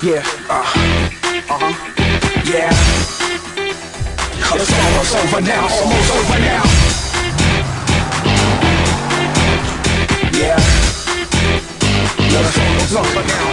Yeah, yeah. It's almost over now, almost over now. Yeah, it's almost over now.